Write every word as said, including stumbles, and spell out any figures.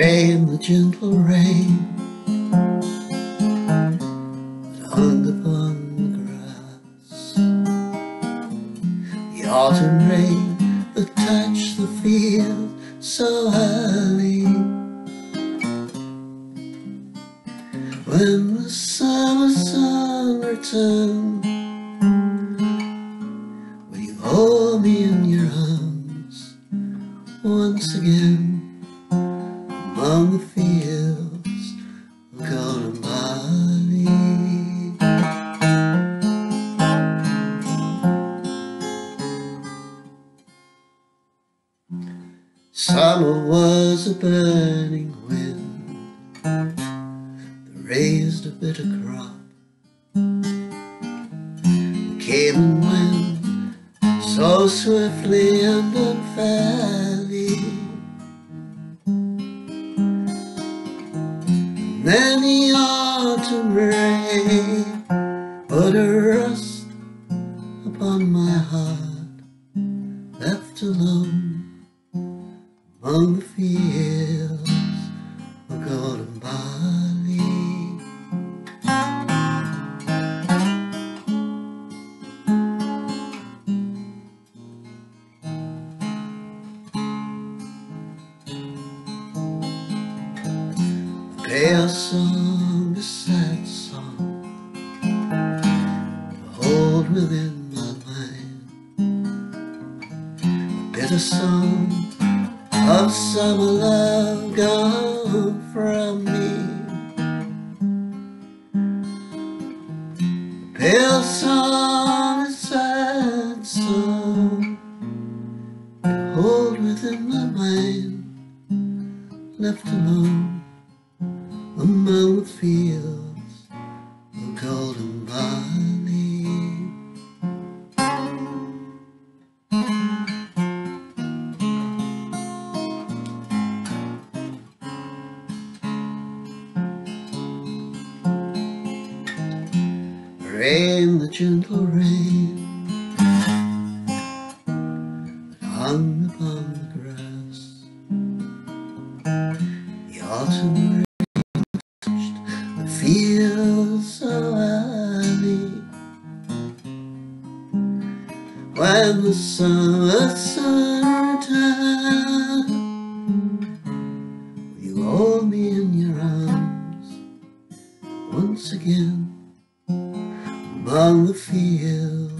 rain, the gentle rain that hung upon the grass, the autumn rain that touched the field so early, when the summer sun returned. Will you hold me in your arms once again, among the fields of golden barley? Summer was a burning wind that raised a bitter crop. It came and went so swiftly and unfairly. Then the autumn rain put a rust upon my heart, left alone among the fields of golden barley. A pale song, a sad song to hold within my mind, a bitter song of summer love gone from me, a pale song, a sad song to hold within my mind, left alone among the fields of golden barley. Rain, the gentle rain that hung upon the grass, the autumn rain touched the fields so early, when the summer sun returned. Will you hold me in your arms once again, among the fields